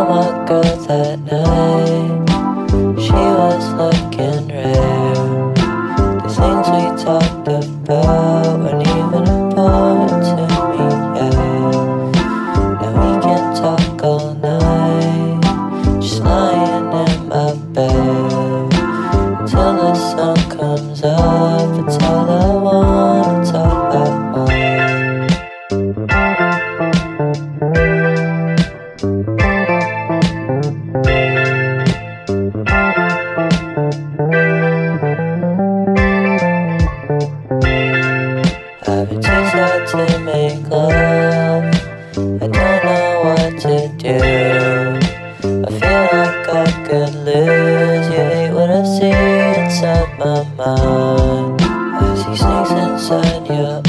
saw my girl that night. She was looking rare. The things we talked about weren't even important to me, yeah. Now we can talk all night, just lying in my bed till the sun comes up. It's all I want, it's all I want. I've been too sad to make love. I don't know what to do. I feel like I could lose. You hate what I see inside my mind. I see snakes inside your